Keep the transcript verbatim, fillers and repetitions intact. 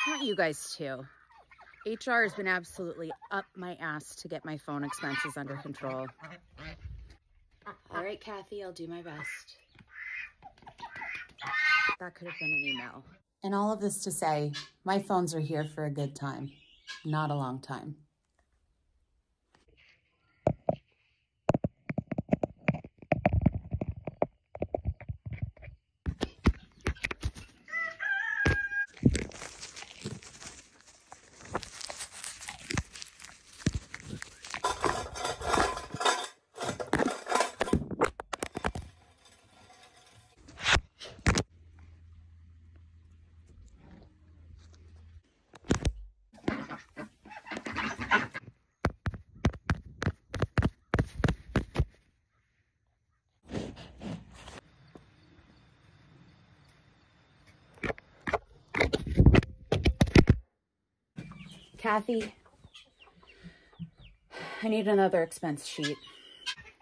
Not you guys too. H R has been absolutely up my ass to get my phone expenses under control. All right, Cathy, I'll do my best. That could have been an email. And all of this to say, my phones are here for a good time, not a long time. Cathy, I need another expense sheet.